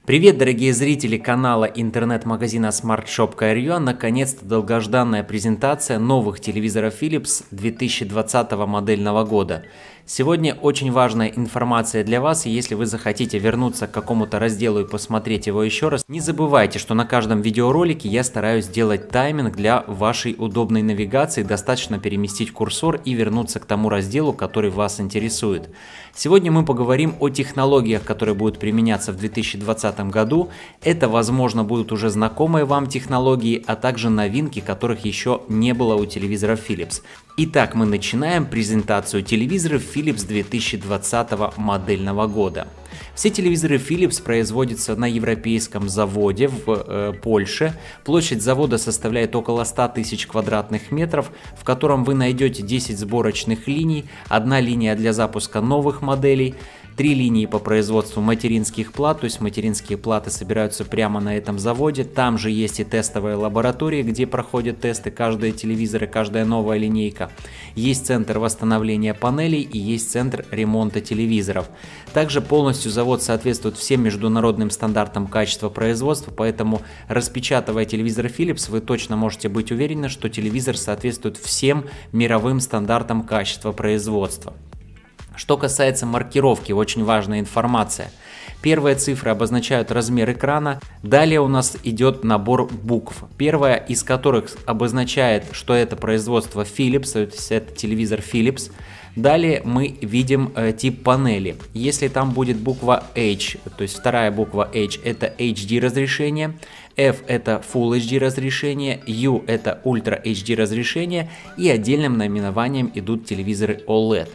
Привет, дорогие зрители канала интернет-магазина SmartShop.ru. Наконец-то долгожданная презентация новых телевизоров Philips 2020 модельного года. Сегодня очень важная информация для вас, и если вы захотите вернуться к какому-то разделу и посмотреть его еще раз, не забывайте, что на каждом видеоролике я стараюсь сделать тайминг для вашей удобной навигации, достаточно переместить курсор и вернуться к тому разделу, который вас интересует. Сегодня мы поговорим о технологиях, которые будут применяться в 2020 году. Это, возможно, будут уже знакомые вам технологии, а также новинки, которых еще не было у телевизоров Philips. Итак, мы начинаем презентацию телевизоров Philips 2020 модельного года. Все телевизоры Philips производятся на европейском заводе в Польше. Площадь завода составляет около 100 тысяч квадратных метров, в котором вы найдете 10 сборочных линий, одна линия для запуска новых моделей, 3 линии по производству материнских плат, то есть материнские платы собираются прямо на этом заводе. Там же есть и тестовые лаборатории, где проходят тесты каждые телевизоры, каждая новая линейка. Есть центр восстановления панелей и есть центр ремонта телевизоров. Также полностью завод соответствует всем международным стандартам качества производства, поэтому, распечатывая телевизор Philips, вы точно можете быть уверены, что телевизор соответствует всем мировым стандартам качества производства. Что касается маркировки, очень важная информация. Первые цифры обозначают размер экрана, далее у нас идет набор букв, первая из которых обозначает, что это производство Philips, то есть это телевизор Philips. Далее мы видим тип панели. Если там будет буква H, то есть вторая буква H, это HD разрешение, F это Full HD разрешение, U это Ultra HD разрешение, и отдельным наименованием идут телевизоры OLED.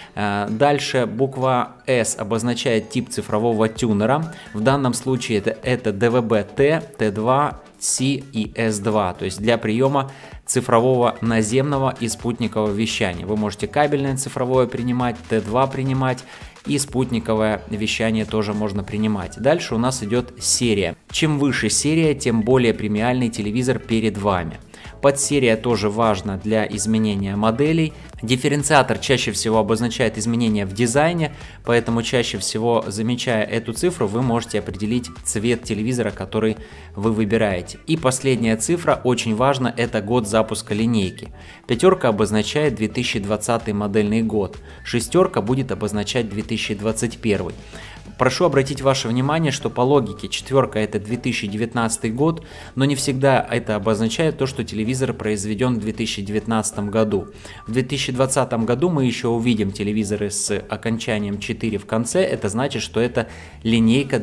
Дальше буква S обозначает тип цифрового тюнера. В данном случае это DVB-T, T2, C и S2, то есть для приема цифрового наземного и спутникового вещания. Вы можете кабельное цифровое принимать, T2 принимать, и спутниковое вещание тоже можно принимать. Дальше у нас идет серия. Чем выше серия, тем более премиальный телевизор перед вами. Подсерия тоже важна для изменения моделей. Дифференциатор чаще всего обозначает изменения в дизайне, поэтому чаще всего, замечая эту цифру, вы можете определить цвет телевизора, который вы выбираете. И последняя цифра, очень важна, это год запуска линейки. Пятерка обозначает 2020 модельный год, шестерка будет обозначать 2021. Прошу обратить ваше внимание, что по логике четверка это 2019 год, но не всегда это обозначает то, что телевизор произведен в 2019 году. В 2020 году мы еще увидим телевизоры с окончанием 4 в конце, это значит, что это линейка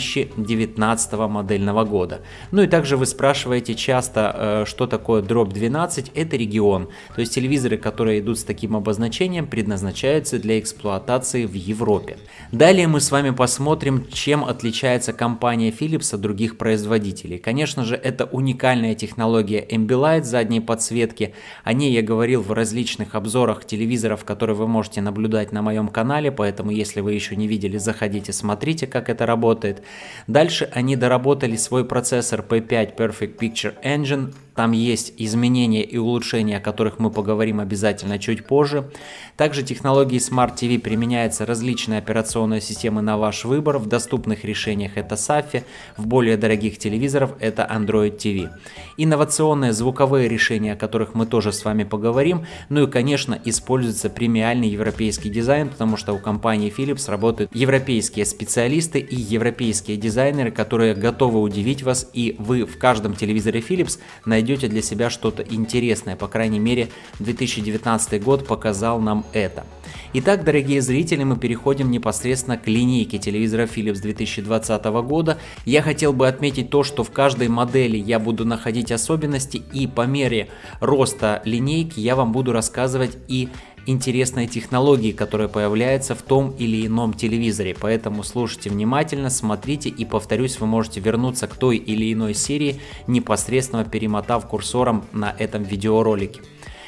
2019 модельного года. Ну и также вы спрашиваете часто, что такое дробь 12, это регион, то есть телевизоры, которые идут с таким обозначением, предназначаются для эксплуатации в Европе. Далее мы с вами посмотрим, чем отличается компания Philips от других производителей. Конечно же, это уникальная технология Ambilight задней подсветки. О ней я говорил в различных обзорах телевизоров, которые вы можете наблюдать на моем канале, поэтому если вы еще не видели, заходите, смотрите, как это работает. Дальше они доработали свой процессор P5 Perfect Picture Engine. Там есть изменения и улучшения, о которых мы поговорим обязательно чуть позже. Также технологии Smart TV применяются различные операционные системы на ваш выбор. В доступных решениях это SAFI, в более дорогих телевизорах это Android TV. Инновационные звуковые решения, о которых мы тоже с вами поговорим. Ну и, конечно, используется премиальный европейский дизайн, потому что у компании Philips работают европейские специалисты и европейские дизайнеры, которые готовы удивить вас, и вы в каждом телевизоре Philips найдете для себя что-то интересное. По крайней мере, 2019 год показал нам это. Итак, дорогие зрители, мы переходим непосредственно к линейке телевизора Philips 2020 года. Я хотел бы отметить то, что в каждой модели я буду находить особенности, и по мере роста линейки я вам буду рассказывать и интересные технологии, которые появляются в том или ином телевизоре. Поэтому слушайте внимательно, смотрите, и, повторюсь, вы можете вернуться к той или иной серии, непосредственно перемотав курсором на этом видеоролике.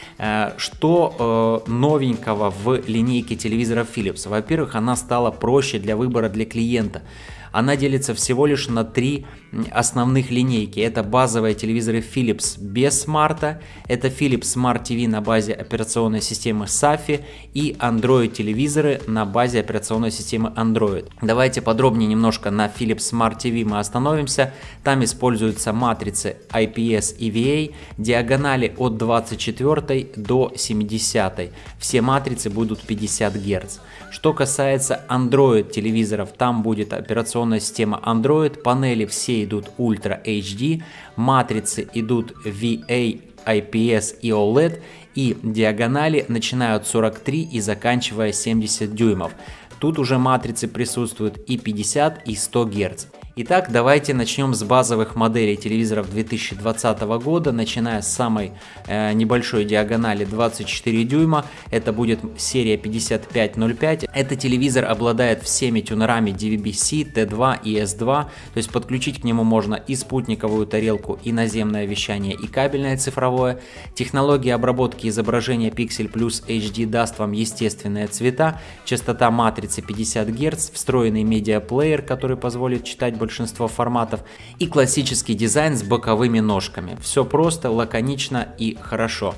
Что новенького в линейке телевизоров Philips? Во-первых, она стала проще для выбора для клиента. Она делится всего лишь на 3 основных линейки. Это базовые телевизоры Philips без смарта, это Philips Smart TV на базе операционной системы SAFI и Android телевизоры на базе операционной системы Android. Давайте подробнее немножко на Philips Smart TV мы остановимся. Там используются матрицы IPS EVA, диагонали от 24 до 70. Все матрицы будут 50 Гц. Что касается Android телевизоров, там будет операционная система Android, панели все идут Ultra HD, матрицы идут VA, IPS и OLED, и диагонали начинают 43 и заканчивая 70 дюймов. Тут уже матрицы присутствуют и 50, и 100 Гц. Итак, давайте начнем с базовых моделей телевизоров 2020 года, начиная с самой небольшой диагонали 24 дюйма. Это будет серия 5505. Этот телевизор обладает всеми тюнерами DVB-C, T2 и S2. То есть подключить к нему можно и спутниковую тарелку, и наземное вещание, и кабельное цифровое. Технология обработки изображения Pixel Plus HD даст вам естественные цвета. Частота матрицы 50 Гц, встроенный медиаплеер, который позволит читать большинство форматов, и классический дизайн с боковыми ножками. Все просто, лаконично и хорошо.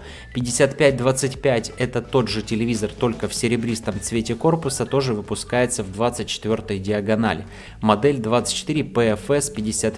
5525 это тот же телевизор, только в серебристом цвете корпуса, тоже выпускается в 24 диагонали. Модель 24 PFS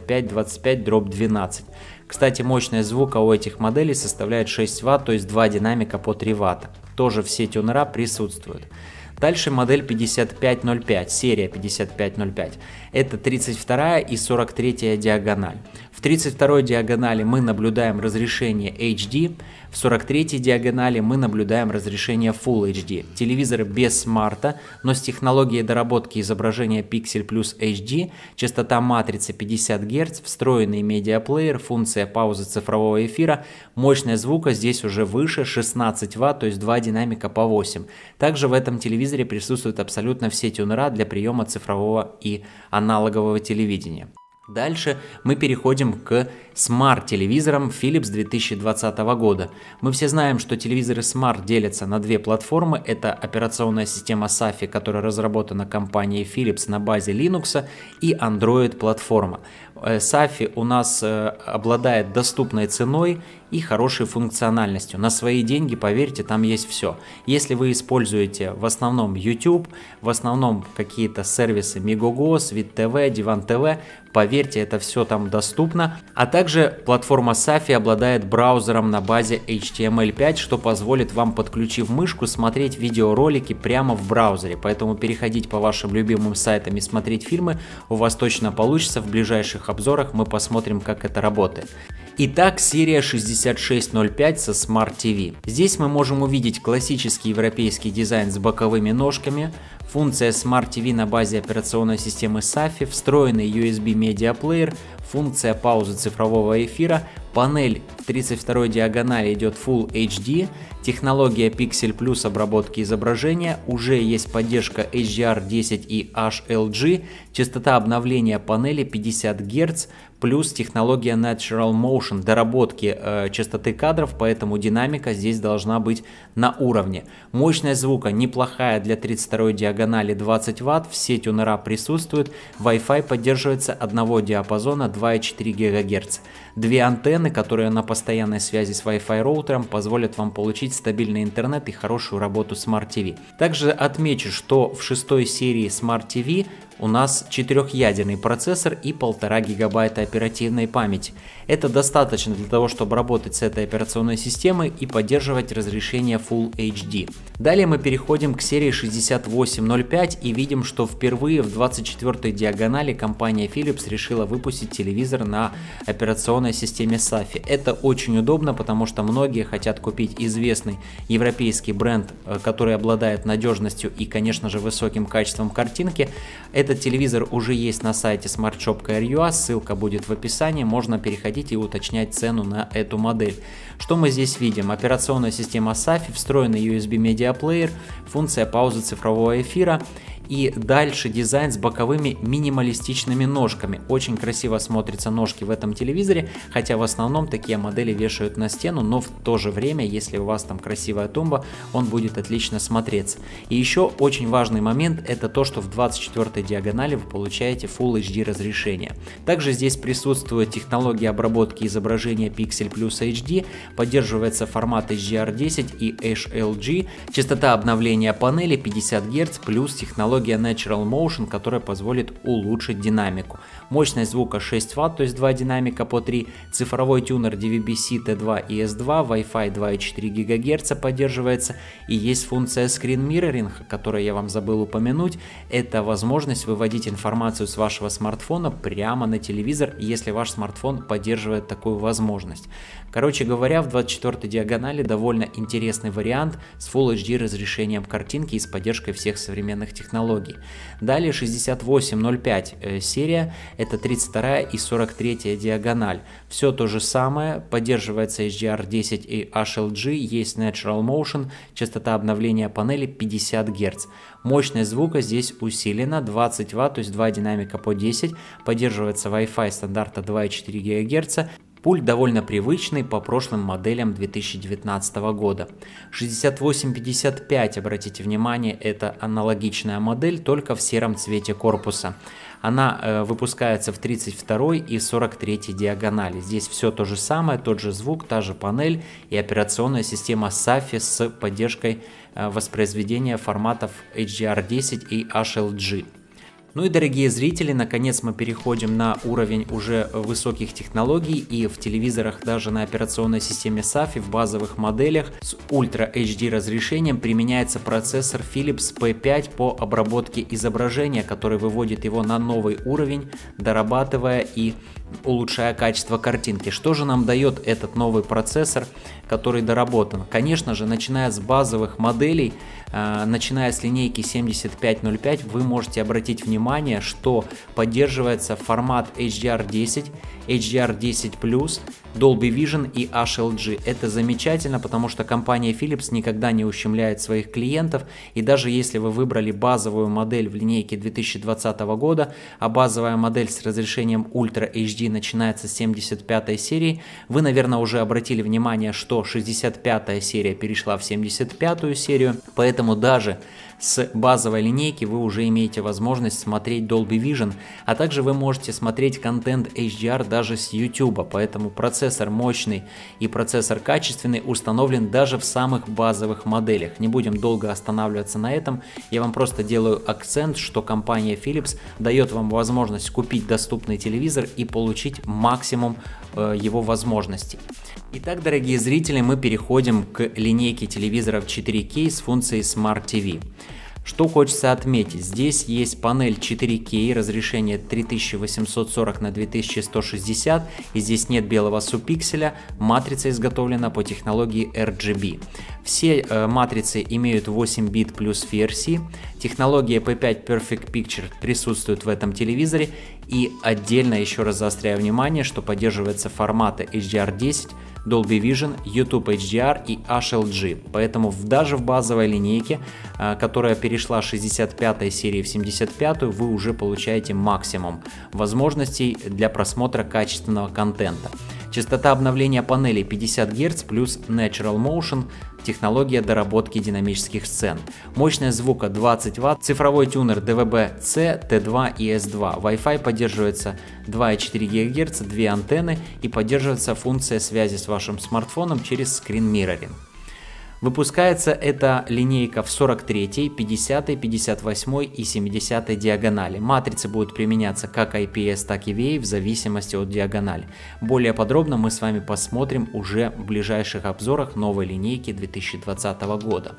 5525/12. Кстати, мощность звука у этих моделей составляет 6 Вт, то есть 2 динамика по 3 Вт. Тоже все тюнера присутствуют. Дальше модель 5505, серия 5505. Это 32 и 43 диагональ. В 32 диагонали мы наблюдаем разрешение HD, в 43 диагонали мы наблюдаем разрешение Full HD. Телевизоры без смарта, но с технологией доработки изображения Pixel Plus HD, частота матрицы 50 Гц, встроенный медиаплеер, функция паузы цифрового эфира, мощность звука здесь уже выше 16 Вт, то есть 2 динамика по 8. Также в этом телевизоре присутствуют абсолютно все тюнера для приема цифрового и аналогового телевидения. Дальше мы переходим к смарт-телевизорам Philips 2020 года. Мы все знаем, что телевизоры Smart делятся на 2 платформы. Это операционная система SAFI, которая разработана компанией Philips на базе Linux, и Android платформа. SAFI у нас обладает доступной ценой и хорошей функциональностью. На свои деньги, поверьте, там есть все. Если вы используете в основном YouTube, в основном какие-то сервисы Megogo, Sweet TV, Divan TV, поверьте, это все там доступно. А также платформа SAFI обладает браузером на базе HTML5, что позволит вам, подключив мышку, смотреть видеоролики прямо в браузере. Поэтому переходить по вашим любимым сайтам и смотреть фильмы у вас точно получится. В ближайших обзорах мы посмотрим, как это работает. Итак, серия 6605 со Smart TV. Здесь мы можем увидеть классический европейский дизайн с боковыми ножками, функция Smart TV на базе операционной системы SAFI, встроенный USB медиаплеер, функция паузы цифрового эфира, панель в 32 диагонали идет Full HD, технология Pixel Plus обработки изображения, уже есть поддержка HDR10 и HLG, частота обновления панели 50 Гц, плюс технология Natural Motion доработки частоты кадров, поэтому динамика здесь должна быть на уровне. Мощность звука неплохая для 32 диагонали 20 Вт, все тюнера присутствуют, Wi-Fi поддерживается одного диапазона 2,4 ГГц. 2 антенны, которые на постоянной связи с Wi-Fi роутером, позволят вам получить стабильный интернет и хорошую работу Smart TV. Также отмечу, что в 6 серии Smart TV у нас 4-ядерный процессор и 1,5 гигабайта оперативной памяти. Это достаточно для того, чтобы работать с этой операционной системой и поддерживать разрешение Full HD. Далее мы переходим к серии 6805 и видим, что впервые в 24 диагонали компания Philips решила выпустить телевизор на операционной системе SAFI. Это очень удобно, потому что многие хотят купить известный европейский бренд, который обладает надежностью и, конечно же, высоким качеством картинки. Этот телевизор уже есть на сайте smartshop.ru, ссылка будет в описании, можно переходить и уточнять цену на эту модель. Что мы здесь видим? Операционная система SAFI, встроенный USB медиаплеер, функция паузы цифрового эфира И дальше дизайн с боковыми минималистичными ножками. Очень красиво смотрятся ножки в этом телевизоре, хотя в основном такие модели вешают на стену, но в то же время, если у вас там красивая тумба, он будет отлично смотреться. И еще очень важный момент — это то, что в 24 диагонали вы получаете Full HD разрешение. Также здесь присутствует технология обработки изображения Pixel Plus HD, поддерживается формат HDR10 и HLG, частота обновления панели 50 Гц плюс технология Natural Motion, которая позволит улучшить динамику. Мощность звука 6 Вт, то есть 2 динамика по 3, цифровой тюнер DVB-C T2 и S2, Wi-Fi 2,4 ГГц поддерживается, и есть функция Screen Mirroring, которую я вам забыл упомянуть. Это возможность выводить информацию с вашего смартфона прямо на телевизор, если ваш смартфон поддерживает такую возможность. Короче говоря, в 24 диагонали довольно интересный вариант с Full HD разрешением картинки и с поддержкой всех современных технологий. Далее 6805 серия, это 32 и 43 диагональ. Все то же самое, поддерживается HDR10 и HLG, есть Natural Motion, частота обновления панели 50 Гц. Мощность звука здесь усилена 20 Вт, то есть 2 динамика по 10, поддерживается Wi-Fi стандарта 2,4 ГГц. Пульт довольно привычный по прошлым моделям 2019 года. 6855, обратите внимание, это аналогичная модель, только в сером цвете корпуса. Она выпускается в 32 и 43 диагонали. Здесь все то же самое, тот же звук, та же панель и операционная система SAFI с поддержкой воспроизведения форматов HDR10 и HLG. Ну и, дорогие зрители, наконец мы переходим на уровень уже высоких технологий, и в телевизорах даже на операционной системе SAFI в базовых моделях с Ultra HD разрешением применяется процессор Philips P5 по обработке изображения, который выводит его на новый уровень, дорабатывая и улучшая качество картинки. Что же нам дает этот новый процессор, который доработан? Конечно же, начиная с базовых моделей, начиная с линейки 7505, вы можете обратить внимание, что поддерживается формат HDR10, HDR10+, Dolby Vision и HLG. Это замечательно, потому что компания Philips никогда не ущемляет своих клиентов, и даже если вы выбрали базовую модель в линейке 2020 года, а базовая модель с разрешением Ultra HD начинается с 75 серии, вы, наверное, уже обратили внимание, что 65 серия перешла в 75 серию, поэтому даже с базовой линейки вы уже имеете возможность смотреть Dolby Vision, а также вы можете смотреть контент HDR даже с YouTube, поэтому процессор мощный и процессор качественный установлен даже в самых базовых моделях. Не будем долго останавливаться на этом, я вам просто делаю акцент, что компания Philips дает вам возможность купить доступный телевизор и получить максимум его возможностей. Итак, дорогие зрители, мы переходим к линейке телевизоров 4K с функцией Smart TV. Что хочется отметить, здесь есть панель 4K, разрешение 3840 на 2160, и здесь нет белого субпикселя, матрица изготовлена по технологии RGB. Все матрицы имеют 8 бит плюс VRC, технология P5 Perfect Picture присутствует в этом телевизоре, и отдельно еще раз заостряю внимание, что поддерживаются форматы HDR10, Dolby Vision, YouTube HDR и HLG, поэтому даже в базовой линейке, которая перешла с 65 серии в 75, вы уже получаете максимум возможностей для просмотра качественного контента. Частота обновления панелей 50 Гц плюс Natural Motion, технология доработки динамических сцен. Мощность звука 20 Вт, цифровой тюнер DVB-C, T2 и S2. Wi-Fi поддерживается 2,4 ГГц, 2 антенны и поддерживается функция связи с вашим смартфоном через Screen Mirroring. Выпускается эта линейка в 43, 50, 58 и 70 диагонали. Матрицы будут применяться как IPS, так и VA в зависимости от диагонали. Более подробно мы с вами посмотрим уже в ближайших обзорах новой линейки 2020 года.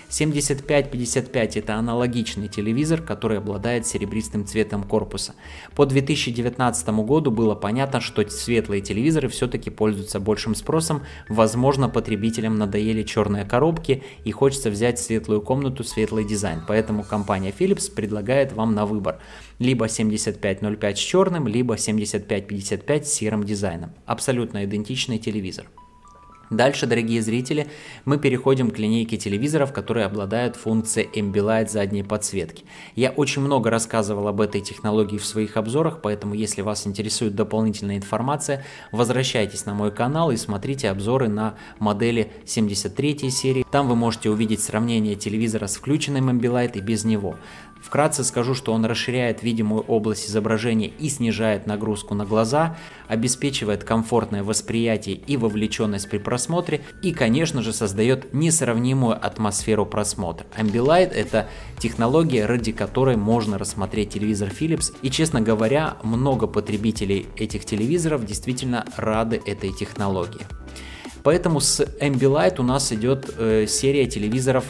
7555 это аналогичный телевизор, который обладает серебристым цветом корпуса. По 2019 году было понятно, что светлые телевизоры все-таки пользуются большим спросом. Возможно, потребителям надоели черные коробки и хочется взять в светлую комнату светлый дизайн. Поэтому компания Philips предлагает вам на выбор либо 7505 с черным, либо 7555 с серым дизайном. Абсолютно идентичный телевизор. Дальше, дорогие зрители, мы переходим к линейке телевизоров, которые обладают функцией Ambilight задней подсветки. Я очень много рассказывал об этой технологии в своих обзорах, поэтому если вас интересует дополнительная информация, возвращайтесь на мой канал и смотрите обзоры на модели 73 серии. Там вы можете увидеть сравнение телевизора с включенным Ambilight и без него. Вкратце скажу, что он расширяет видимую область изображения и снижает нагрузку на глаза, обеспечивает комфортное восприятие и вовлеченность при просмотре и, конечно же, создает несравнимую атмосферу просмотра. Ambilight – это технология, ради которой можно рассмотреть телевизор Philips, и, честно говоря, много потребителей этих телевизоров действительно рады этой технологии. Поэтому с Ambilight у нас идет серия телевизоров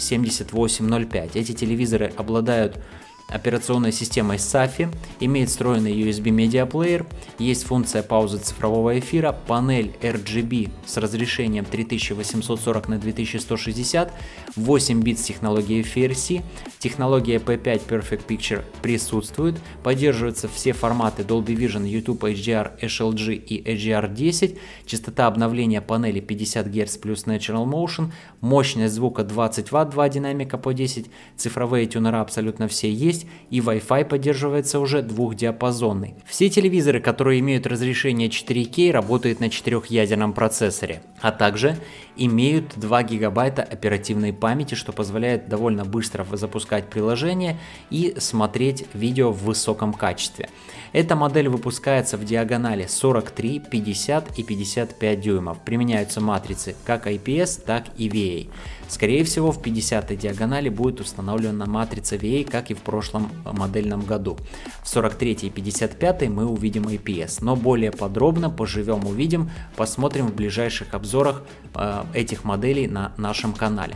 7805. Эти телевизоры обладают операционной системой SAFI, имеет встроенный USB медиаплеер, есть функция паузы цифрового эфира, панель RGB с разрешением 3840 на 2160, 8 бит с технологией FRC, технология P5 Perfect Picture присутствует, поддерживаются все форматы Dolby Vision, YouTube HDR, HLG и HDR10, частота обновления панели 50 Гц плюс Natural Motion, мощность звука 20 Вт, 2 динамика по 10, цифровые тюнера абсолютно все есть, и Wi-Fi поддерживается уже двухдиапазонный. Все телевизоры, которые имеют разрешение 4К, работают на 4-ядерном процессоре, а также имеют 2 гигабайта оперативной памяти, что позволяет довольно быстро запускать приложение и смотреть видео в высоком качестве. Эта модель выпускается в диагонали 43, 50 и 55 дюймов. Применяются матрицы как IPS, так и VA. Скорее всего, в 50 диагонали будет установлена матрица VA, как и в прошлом модельном году. В 43 и 55 мы увидим IPS, но более подробно поживем, увидим, посмотрим в ближайших обзорах этих моделей на нашем канале.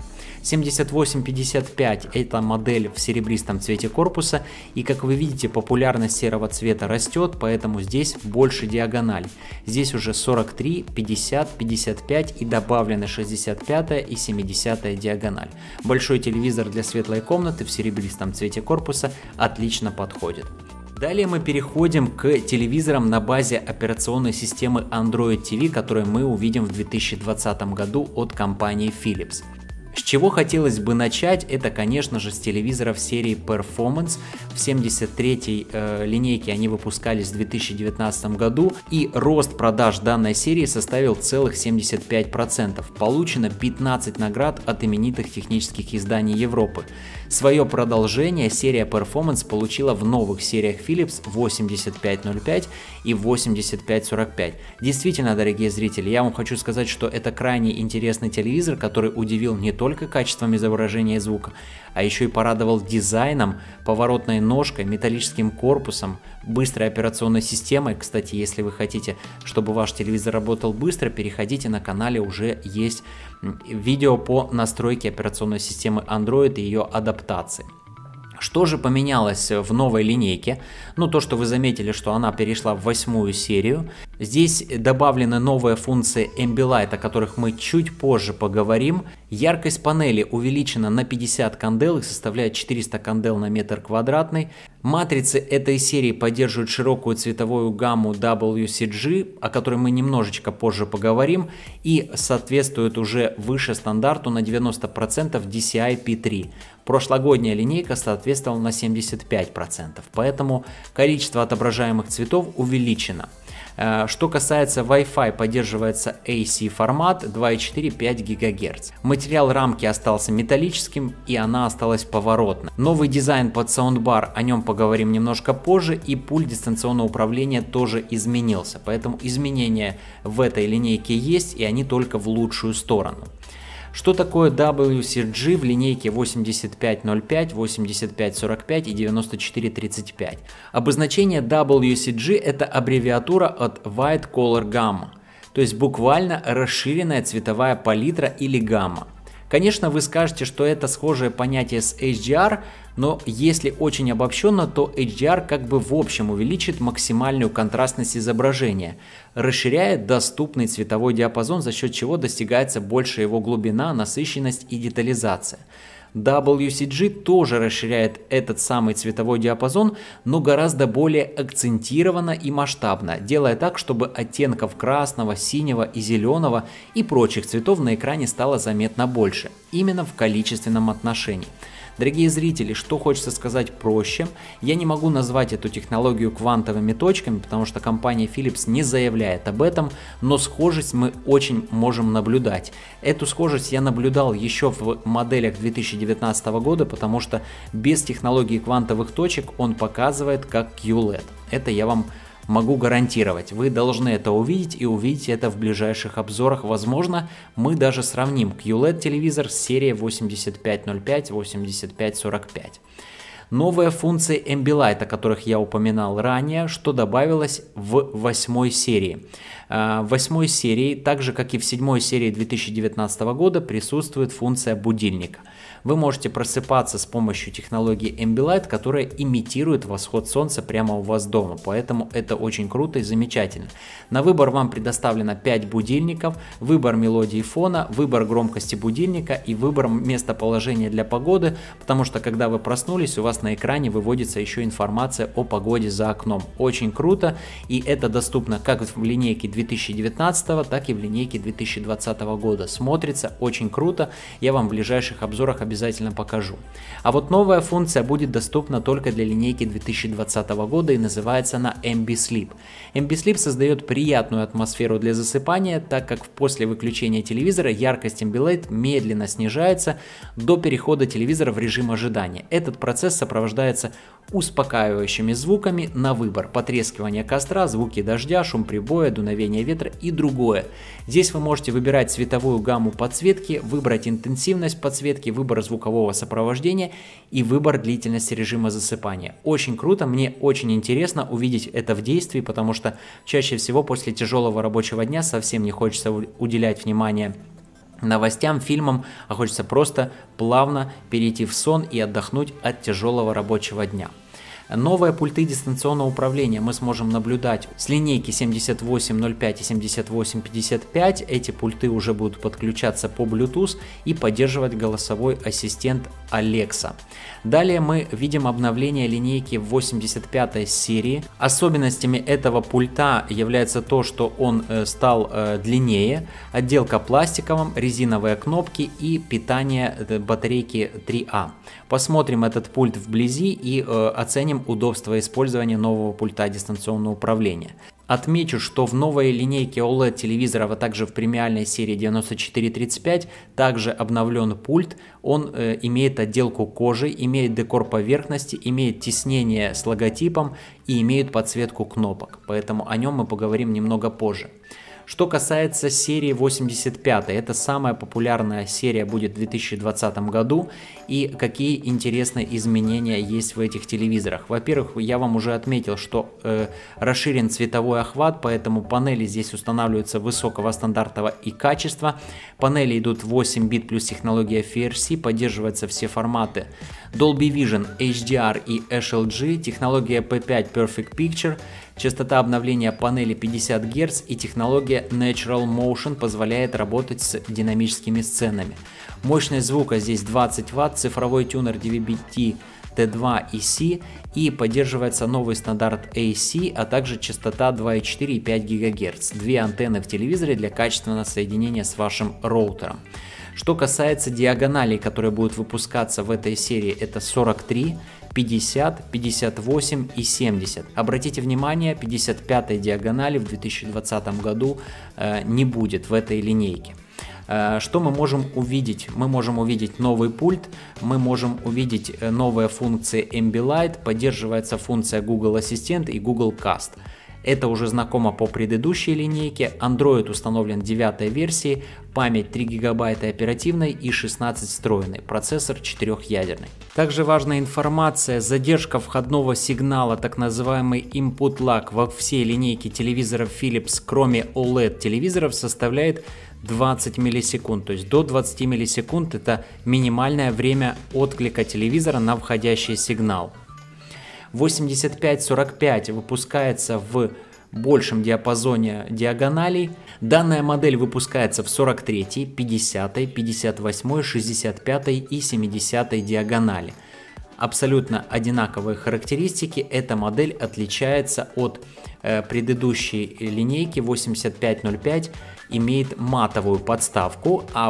7855 это модель в серебристом цвете корпуса, и как вы видите, популярность серого цвета растет, поэтому здесь больше диагональ. Здесь уже 43, 50, 55 и добавлены 65 и 70 диагональ. Большой телевизор для светлой комнаты в серебристом цвете корпуса отлично подходит. Далее мы переходим к телевизорам на базе операционной системы Android TV, которые мы увидим в 2020 году от компании Philips. С чего хотелось бы начать, это, конечно же, с телевизоров серии Performance. В 73-й линейке они выпускались в 2019 году, и рост продаж данной серии составил целых 75%. Получено 15 наград от именитых технических изданий Европы. Свое продолжение серия Performance получила в новых сериях Philips 8505 и 8545. Действительно, дорогие зрители, я вам хочу сказать, что это крайне интересный телевизор, который удивил не только качеством изображения и звука, а еще и порадовал дизайном, поворотной ножкой, металлическим корпусом, быстрой операционной системой. Кстати, если вы хотите, чтобы ваш телевизор работал быстро, переходите, на канале уже есть видео по настройке операционной системы Android и ее адаптации. Что же поменялось в новой линейке? Ну, то, что вы заметили, что она перешла в 8-ю серию. Здесь добавлены новые функции Ambilight, о которых мы чуть позже поговорим. Яркость панели увеличена на 50 кандел и составляет 400 кандел на метр квадратный. Матрицы этой серии поддерживают широкую цветовую гамму WCG, о которой мы немножечко позже поговорим, и соответствуют уже выше стандарту на 90% DCI-P3. Прошлогодняя линейка соответствовала на 75%, поэтому количество отображаемых цветов увеличено. Что касается Wi-Fi, поддерживается AC формат 2,4-5 ГГц. Материал рамки остался металлическим, и она осталась поворотной. Новый дизайн под саундбар, о нем поговорим немножко позже, и пульт дистанционного управления тоже изменился, поэтому изменения в этой линейке есть, и они только в лучшую сторону. Что такое WCG в линейке 8505, 8545 и 9435? Обозначение WCG – это аббревиатура от Wide Color Gamma, то есть буквально расширенная цветовая палитра или гамма. Конечно, вы скажете, что это схожее понятие с HDR, но если очень обобщенно, то HDR как бы в общем увеличит максимальную контрастность изображения, расширяет доступный цветовой диапазон, за счет чего достигается больше его глубина, насыщенность и детализация. WCG тоже расширяет этот самый цветовой диапазон, но гораздо более акцентированно и масштабно, делая так, чтобы оттенков красного, синего и зеленого и прочих цветов на экране стало заметно больше, именно в количественном отношении. Дорогие зрители, что хочется сказать проще, я не могу назвать эту технологию квантовыми точками, потому что компания Philips не заявляет об этом, но схожесть мы очень можем наблюдать. Эту схожесть я наблюдал еще в моделях 2019 года, потому что без технологии квантовых точек он показывает как QLED. Это я вам могу гарантировать. Вы должны это увидеть и увидите это в ближайших обзорах. Возможно, мы даже сравним QLED телевизор с серией 8505-8545. Новые функции Ambilight, о которых я упоминал ранее, что добавилось в 8 серии. В 8 серии, так же как и в 7 серии 2019 года, присутствует функция будильника. Вы можете просыпаться с помощью технологии Ambilight, которая имитирует восход солнца прямо у вас дома, поэтому это очень круто и замечательно. На выбор вам предоставлено 5 будильников, выбор мелодии фона, выбор громкости будильника и выбор местоположения для погоды, потому что когда вы проснулись, у вас на экране выводится еще информация о погоде за окном. Очень круто, и это доступно как в линейке 2019, так и в линейке 2020 года. Смотрится очень круто, я вам в ближайших обзорах обязательно покажу. А вот новая функция будет доступна только для линейки 2020 года и называется она MB-Sleep. MB-Sleep создает приятную атмосферу для засыпания, так как после выключения телевизора яркость Ambilight медленно снижается до перехода телевизора в режим ожидания. Этот процесс сопровождается успокаивающими звуками на выбор: потрескивание костра, звуки дождя, шум прибоя, дуновение ветра и другое. Здесь вы можете выбирать цветовую гамму подсветки, выбрать интенсивность подсветки, выбор звукового сопровождения и выбор длительности режима засыпания. Очень круто, мне очень интересно увидеть это в действии, потому что чаще всего после тяжелого рабочего дня совсем не хочется уделять внимание новостям, фильмам, а хочется просто плавно перейти в сон и отдохнуть от тяжелого рабочего дня. Новые пульты дистанционного управления мы сможем наблюдать с линейки 7805 и 7855. Эти пульты уже будут подключаться по Bluetooth и поддерживать голосовой ассистент Alexa. Далее мы видим обновление линейки 85 серии. Особенностями этого пульта является то, что он стал длиннее, отделка пластиковым, резиновые кнопки и питание батарейки 3А. Посмотрим этот пульт вблизи и оценим удобство использования нового пульта дистанционного управления. Отмечу, что в новой линейке OLED телевизоров, а также в премиальной серии 9435 также обновлен пульт. Он имеет отделку кожи, имеет декор поверхности, имеет тиснение с логотипом и имеет подсветку кнопок. Поэтому о нем мы поговорим немного позже. Что касается серии 85, это самая популярная серия будет в 2020 году, и какие интересные изменения есть в этих телевизорах. Во-первых, я вам уже отметил, что расширен цветовой охват, поэтому панели здесь устанавливаются высокого стандарта и качества. Панели идут 8 бит плюс технология FRC, поддерживаются все форматы Dolby Vision, HDR и HLG, технология P5 Perfect Picture, частота обновления панели 50 Гц и технология Natural Motion позволяет работать с динамическими сценами. Мощность звука здесь 20 Вт, цифровой тюнер DVB-T T2 и C, и поддерживается новый стандарт AC, а также частота 2,4 и 5 ГГц. Две антенны в телевизоре для качественного соединения с вашим роутером. Что касается диагоналей, которые будут выпускаться в этой серии, это 43, 50, 58 и 70. Обратите внимание, 55-й диагонали в 2020 году не будет в этой линейке. Что мы можем увидеть? Мы можем увидеть новый пульт, мы можем увидеть новые функции Ambilight, поддерживается функция Google Ассистент и Google Cast. Это уже знакомо по предыдущей линейке. Android установлен 9 версии, память 3 гигабайта оперативной и 16 встроенной, процессор 4-ядерный. Также важная информация: задержка входного сигнала, так называемый input lag, во всей линейке телевизоров Philips, кроме OLED телевизоров, составляет 20 миллисекунд, то есть до 20 миллисекунд это минимальное время отклика телевизора на входящий сигнал. 8545 выпускается в большем диапазоне диагоналей. Данная модель выпускается в 43, 50, 58, 65 и 70 диагонали. Абсолютно одинаковые характеристики. Эта модель отличается от предыдущей линейки 8505, имеет матовую подставку, а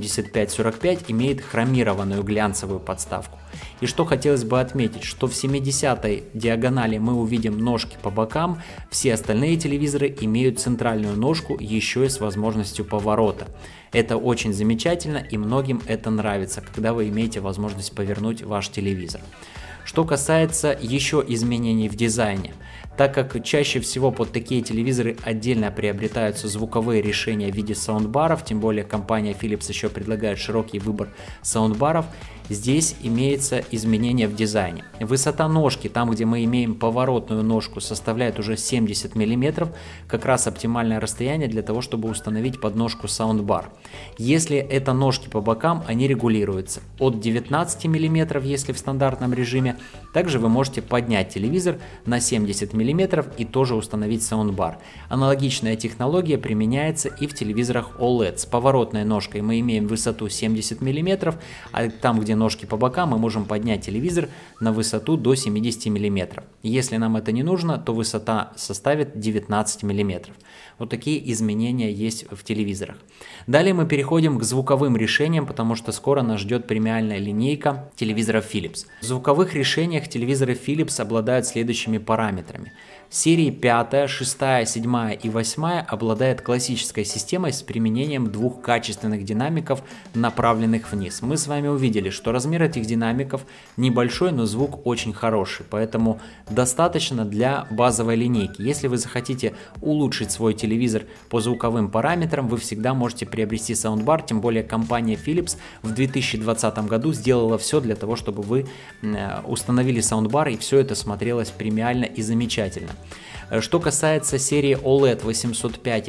8545 имеет хромированную глянцевую подставку. И что хотелось бы отметить, что в 70-й диагонали мы увидим ножки по бокам, все остальные телевизоры имеют центральную ножку еще и с возможностью поворота. Это очень замечательно, и многим это нравится, когда вы имеете возможность повернуть ваш телевизор. Что касается еще изменений в дизайне, так как чаще всего под такие телевизоры отдельно приобретаются звуковые решения в виде саундбаров, тем более компания Philips еще предлагает широкий выбор саундбаров, здесь имеется изменение в дизайне. Высота ножки, там где мы имеем поворотную ножку, составляет уже 70 мм, как раз оптимальное расстояние для того, чтобы установить подножку саундбар. Если это ножки по бокам, они регулируются от 19 мм, если в стандартном режиме. Также вы можете поднять телевизор на 70 мм и тоже установить саундбар. Аналогичная технология применяется и в телевизорах OLED. С поворотной ножкой мы имеем высоту 70 мм, а там, где ножки по бокам, мы можем поднять телевизор на высоту до 70 мм. Если нам это не нужно, то высота составит 19 мм. Вот такие изменения есть в телевизорах. Далее мы переходим к звуковым решениям, потому что скоро нас ждет премиальная линейка телевизоров Philips. В звуковых решениях телевизоры Philips обладают следующими параметрами. Серии 5, 6, 7 и 8 обладают классической системой с применением двух качественных динамиков, направленных вниз. Мы с вами увидели, что размер этих динамиков небольшой, но звук очень хороший, поэтому достаточно для базовой линейки. Если вы захотите улучшить свой телевизор по звуковым параметрам, вы всегда можете приобрести саундбар, тем более компания Philips в 2020 году сделала все для того, чтобы вы установили саундбар, и все это смотрелось премиально и замечательно. Что касается серии OLED 805 и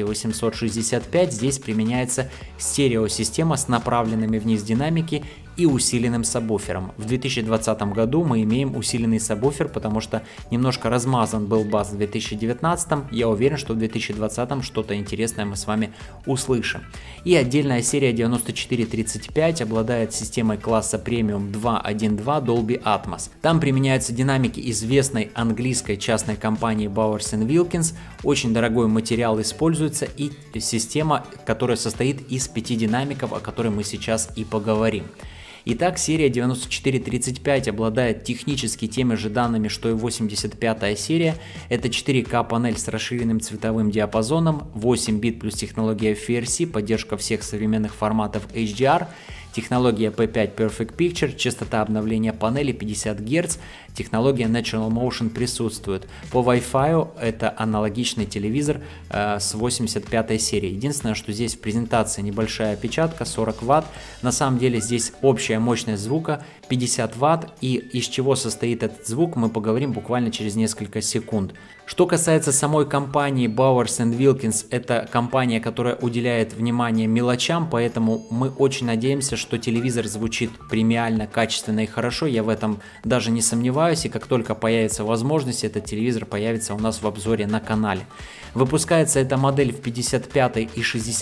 865, здесь применяется стереосистема с направленными вниз динамики и усиленным сабвуфером. В 2020 году мы имеем усиленный сабвуфер, потому что немножко размазан был бас в 2019. Я уверен, что в 2020 что-то интересное мы с вами услышим. И отдельная серия 9435 обладает системой класса премиум 2.1.2 Dolby Atmos. Там применяются динамики известной английской частной компании Bowers & Wilkins. Очень дорогой материал используется и система, которая состоит из 5 динамиков, о которой мы сейчас и поговорим. Итак, серия 9435 обладает технически теми же данными, что и 85-я серия. Это 4К панель с расширенным цветовым диапазоном, 8 бит плюс технология FRC, поддержка всех современных форматов HDR, технология P5 Perfect Picture, частота обновления панели 50 Гц, технология Natural Motion присутствует. По Wi-Fi это аналогичный телевизор с 85 серии. Единственное, что здесь в презентации небольшая опечатка 40 Вт. На самом деле здесь общая мощность звука 50 Вт, и из чего состоит этот звук, мы поговорим буквально через несколько секунд. Что касается самой компании Bowers & Wilkins, это компания, которая уделяет внимание мелочам, поэтому мы очень надеемся, что телевизор звучит премиально, качественно и хорошо. Я в этом даже не сомневаюсь, и как только появится возможность, этот телевизор появится у нас в обзоре на канале. Выпускается эта модель в 55 и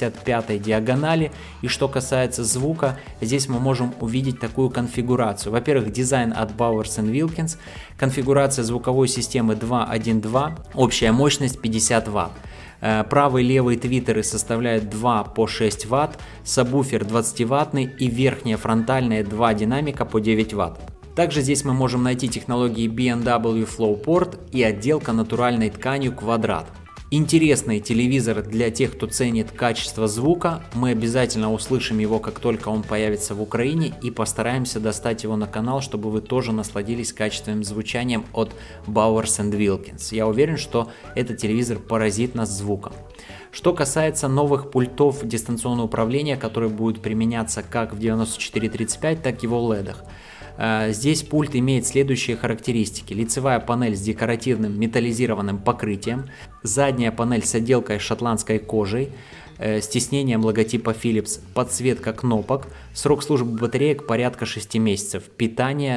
65 диагонали, и что касается звука, здесь мы можем увидеть такую конфигурацию. Во-первых, дизайн от Bowers & Wilkins, конфигурация звуковой системы 2.1.2, общая мощность 50 Вт. Правый и левый твиттеры составляют 2 по 6 Вт, сабвуфер 20-ваттный и верхние фронтальные 2 динамика по 9 Вт. Также здесь мы можем найти технологии B&W Flowport и отделка натуральной тканью квадрат. Интересный телевизор для тех, кто ценит качество звука. Мы обязательно услышим его, как только он появится в Украине, и постараемся достать его на канал, чтобы вы тоже насладились качественным звучанием от Bowers & Wilkins. Я уверен, что этот телевизор поразит нас звуком. Что касается новых пультов дистанционного управления, которые будут применяться как в 9435, так и в OLED. Здесь пульт имеет следующие характеристики: лицевая панель с декоративным металлизированным покрытием, задняя панель с отделкой шотландской кожей, с тиснением логотипа Philips, подсветка кнопок, срок службы батареек порядка 6 месяцев, питание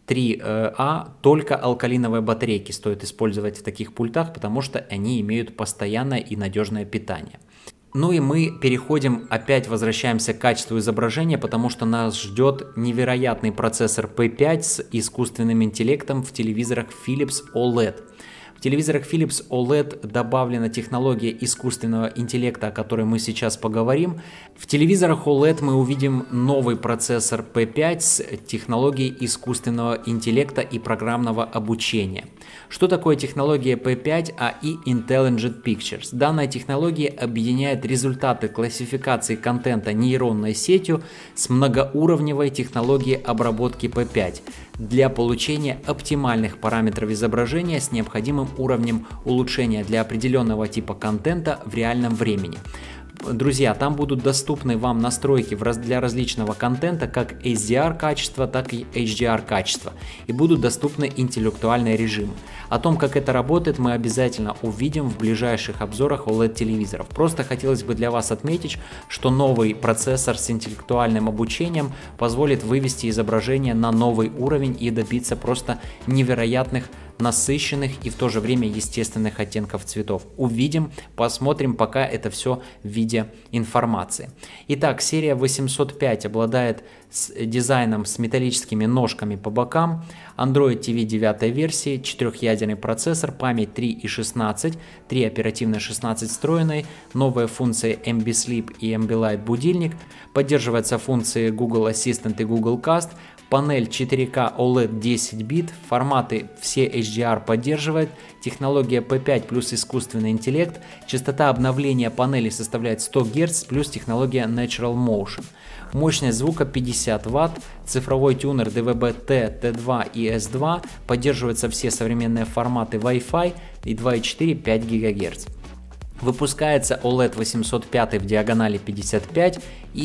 3А, только алкалиновые батарейки стоит использовать в таких пультах, потому что они имеют постоянное и надежное питание. Ну и мы переходим, опять возвращаемся к качеству изображения, потому что нас ждет невероятный процессор P5 с искусственным интеллектом в телевизорах Philips OLED. В телевизорах Philips OLED добавлена технология искусственного интеллекта, о которой мы сейчас поговорим. В телевизорах OLED мы увидим новый процессор P5 с технологией искусственного интеллекта и программного обучения. Что такое технология P5 AI Intelligent Pictures? Данная технология объединяет результаты классификации контента нейронной сетью с многоуровневой технологией обработки P5 для получения оптимальных параметров изображения с необходимым уровнем улучшения для определенного типа контента в реальном времени. Друзья, там будут доступны вам настройки для различного контента, как HDR качество, так и HDR качество, и будут доступны интеллектуальные режимы. О том, как это работает, мы обязательно увидим в ближайших обзорах OLED телевизоров. Просто хотелось бы для вас отметить, что новый процессор с интеллектуальным обучением позволит вывести изображение на новый уровень и добиться просто невероятных, насыщенных и в то же время естественных оттенков цветов. Увидим, посмотрим, пока это все в виде информации. Итак, серия 805 обладает дизайном с металлическими ножками по бокам, Android TV 9 версии, 4-ядерный процессор, память 3 и 16, 3 оперативной, 16 встроенной, новые функции MB Sleep и MB Light будильник, поддерживаются функции Google Assistant и Google Cast, панель 4K OLED 10 бит, форматы все HDR поддерживает, технология P5 плюс искусственный интеллект, частота обновления панели составляет 100 Гц плюс технология Natural Motion. Мощность звука 50 Вт, цифровой тюнер DVB-T, T2 и S2, поддерживаются все современные форматы Wi-Fi и 2.4, 5 ГГц. Выпускается OLED 805 в диагонали 55 и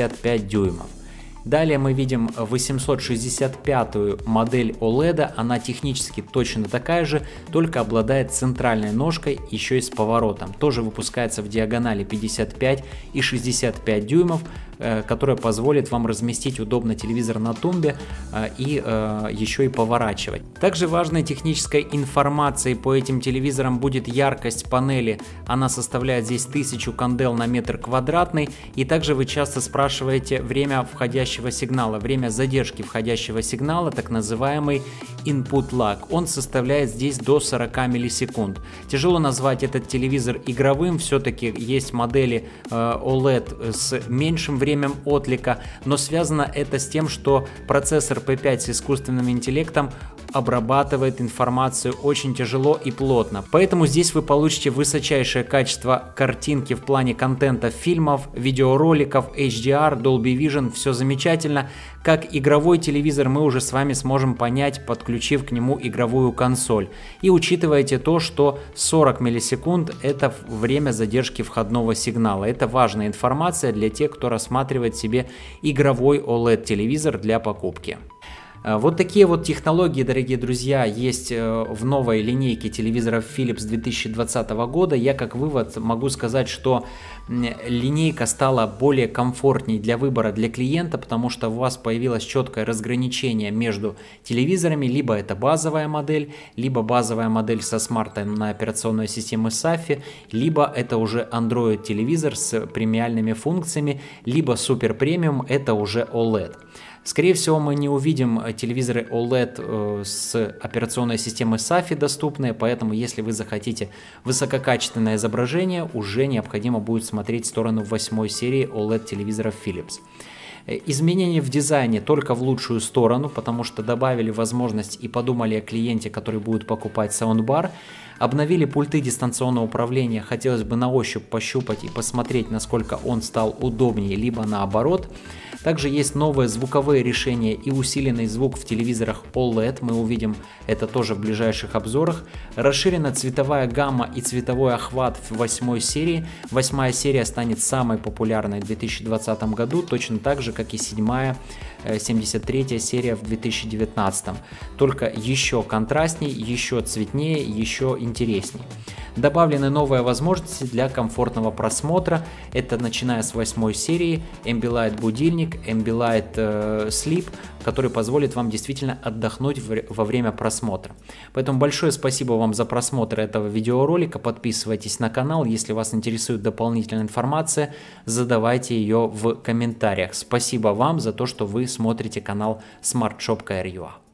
65 дюймов. Далее мы видим 865 модель OLED, она технически точно такая же, только обладает центральной ножкой, еще и с поворотом. Тоже выпускается в диагонали 55 и 65 дюймов, которая позволит вам разместить удобно телевизор на тумбе и еще и поворачивать. Также важной технической информацией по этим телевизорам будет яркость панели. Она составляет здесь 1000 кандел на метр квадратный. И также вы часто спрашиваете время входящего сигнала, время задержки входящего сигнала, так называемый input lag. Он составляет здесь до 40 миллисекунд. Тяжело назвать этот телевизор игровым, все-таки есть модели OLED с меньшим временем отклика, но связано это с тем, что процессор P5 с искусственным интеллектом обрабатывает информацию очень тяжело и плотно. Поэтому здесь вы получите высочайшее качество картинки в плане контента фильмов, видеороликов, HDR, Dolby Vision, все замечательно. Как игровой телевизор мы уже с вами сможем понять, подключив к нему игровую консоль. И учитывайте то, что 40 миллисекунд это время задержки входного сигнала. Это важная информация для тех, кто рассматривает себе игровой OLED телевизор для покупки. Вот такие вот технологии, дорогие друзья, есть в новой линейке телевизоров Philips 2020 года. Я как вывод могу сказать, что линейка стала более комфортней для выбора для клиента, потому что у вас появилось четкое разграничение между телевизорами, либо это базовая модель, либо базовая модель со смартом на операционной системе SAFI, либо это уже Android телевизор с премиальными функциями, либо супер премиум, это уже OLED. Скорее всего, мы не увидим телевизоры OLED с операционной системой SAFI доступные, поэтому если вы захотите высококачественное изображение, уже необходимо будет смотреть в сторону 8 серии OLED телевизоров Philips. Изменения в дизайне только в лучшую сторону, потому что добавили возможность и подумали о клиенте, который будет покупать саундбар. Обновили пульты дистанционного управления, хотелось бы на ощупь пощупать и посмотреть, насколько он стал удобнее, либо наоборот. Также есть новые звуковые решения и усиленный звук в телевизорах OLED, мы увидим это тоже в ближайших обзорах. Расширена цветовая гамма и цветовой охват в 8 серии. 8 серия станет самой популярной в 2020 году, точно так же, как и 7-я, 73-я серия в 2019. Только еще контрастней, еще цветнее, еще интересней. Добавлены новые возможности для комфортного просмотра. Это начиная с 8 серии Ambilight будильник, Ambilight Sleep, который позволит вам действительно отдохнуть во время просмотра. Поэтому большое спасибо вам за просмотр этого видеоролика. Подписывайтесь на канал. Если вас интересует дополнительная информация, задавайте ее в комментариях. Спасибо вам за то, что вы смотрите канал SmartShop.ua.